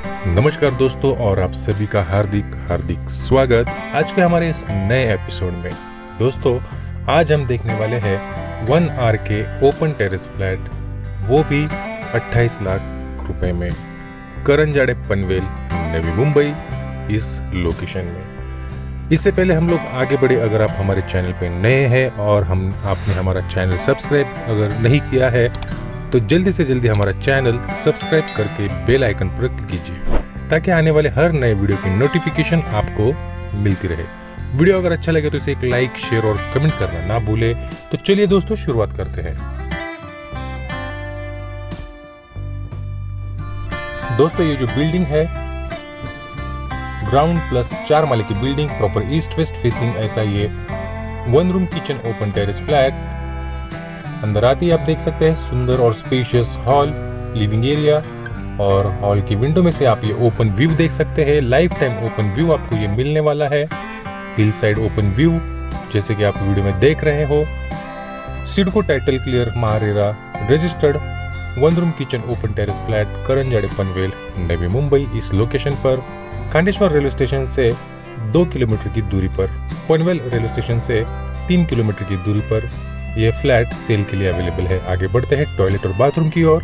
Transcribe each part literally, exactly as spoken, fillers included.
नमस्कार दोस्तों, और आप सभी का हार्दिक हार्दिक स्वागत आज के हमारे इस नए एपिसोड में। दोस्तों, आज हम देखने वाले हैं one R K open terrace flat, वो भी अट्ठाईस लाख रुपए में, करंजाड़े पनवेल, नवी मुंबई, इस लोकेशन में। इससे पहले हम लोग आगे बढ़े, अगर आप हमारे चैनल पे नए हैं और हम आपने हमारा चैनल सब्सक्राइब अगर नहीं किया है तो जल्दी से जल्दी हमारा चैनल सब्सक्राइब करके बेल आइकन पर क्लिक कीजिए, ताकि आने वाले हर नए वीडियो की नोटिफिकेशन आपको मिलती रहे। वीडियो अगर अच्छा लगे तो इसे एक लाइक, शेयर और कमेंट करना ना भूले। तो चलिए दोस्तों, शुरुआत करते हैं। दोस्तों, ये जो बिल्डिंग है, ग्राउंड प्लस चार माले की building, proper east west facing, ऐसा ये one room kitchen open terrace flat. अंदर आते ही आप देख सकते हैं सुंदर और स्पेशियस हॉल, लिविंग एरिया, और हॉल की विंडो में से आप ये ओपन व्यू देख सकते हैं। लाइफ टाइम ओपन व्यू आपको ये मिलने वाला है, हिल साइड ओपन व्यू, जैसे कि आप वीडियो में देख रहे हो। CIDCO title clear, MahaRERA registered one room kitchen open terrace flat, Karanjade Panvel, Navi Mumbai, इस लोकेशन पर खांडेश्वर रेलवे स्टेशन से दो किलोमीटर की दूरी पर, पनवेल रेलवे स्टेशन से तीन किलोमीटर की दूरी पर यह फ्लैट सेल के लिए अवेलेबल है। आगे बढ़ते हैं टॉयलेट और बाथरूम की ओर।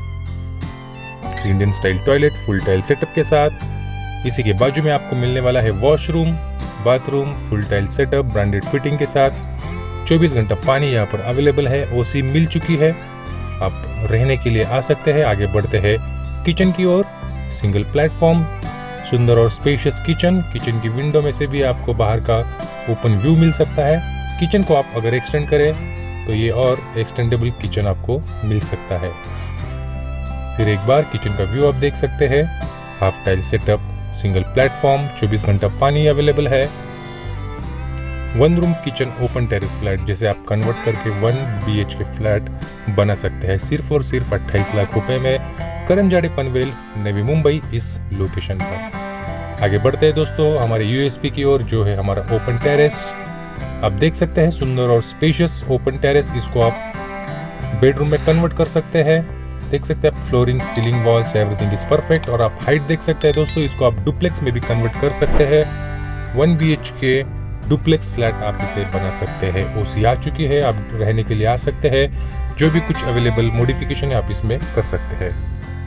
Indian style toilet full tile setup के साथ। इसी के बाजू में आपको मिलने वाला है washroom, bathroom, full tile setup, branded fitting के साथ। चौबीस घंटा पानी यहाँ पर अवेलेबल है, ओसी मिल चुकी है, आप रहने के लिए आ सकते हैं। आगे बढ़ते हैं किचन की ओर। सिंगल प्लेटफॉर्म, सुंदर और स्पेशियस किचन। किचन की विंडो में से भी आपको बाहर का ओपन व्यू मिल सकता है। किचन को आप अगर एक्सटेंड करें तो ये और एक्सटेंडेबल किचन आपको मिल सकता है। फिर एक बार किचन का व्यू आप देख सकते हैं। Half tile setup, single platform, चौबीस घंटा पानी अवेलेबल है। One room kitchen open terrace flat, जिसे आप कन्वर्ट करके one B H K flat बना सकते हैं, सिर्फ और सिर्फ अट्ठाईस लाख रुपए में, करंजाड़े पनवेल, नवी मुंबई, इस लोकेशन पर। आगे बढ़ते हैं दोस्तों हमारे यू एस पी की ओर, जो है हमारा ओपन टेरेस। आप देख सकते हैं सुंदर और स्पेशियस ओपन टेरेस। इसको आप बेडरूम में कन्वर्ट कर सकते हैं। देख सकते हैं आप flooring, ceiling, walls, everything is perfect. और आप हाइट देख सकते हैं दोस्तों, इसको आप डुप्लेक्स में भी कन्वर्ट कर सकते हैं। One B H K duplex flat आप इसे बना सकते हैं। ओसी आ चुकी है, आप रहने के लिए आ सकते हैं। जो भी कुछ अवेलेबल मॉडिफिकेशन है आप इसमें कर सकते हैं।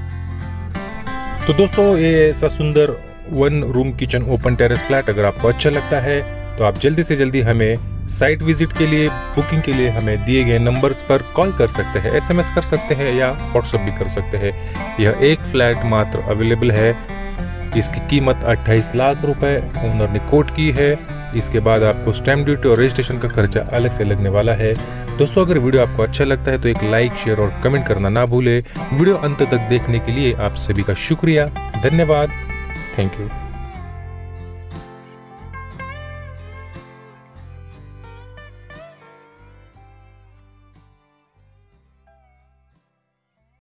तो दोस्तों, ये ऐसा सुंदर one room kitchen open terrace flat अगर आपको अच्छा लगता है तो आप जल्दी से जल्दी हमें साइट विजिट के लिए, बुकिंग के लिए हमें दिए गए नंबर्स पर कॉल कर सकते हैं, एसएमएस कर सकते हैं या व्हाट्सएप भी कर सकते हैं। यह एक फ्लैट मात्र अवेलेबल है। इसकी कीमत अट्ठाईस लाख रुपए ओनर ने कोट की है। इसके बाद आपको स्टैम्प ड्यूटी और रजिस्ट्रेशन का खर्चा अलग से लगने वाला है। दोस्तों, अगर वीडियो आपको अच्छा लगता है तो एक लाइक, शेयर और कमेंट करना ना भूले। वीडियो अंत तक देखने के लिए आप सभी का शुक्रिया, धन्यवाद, थैंक यू।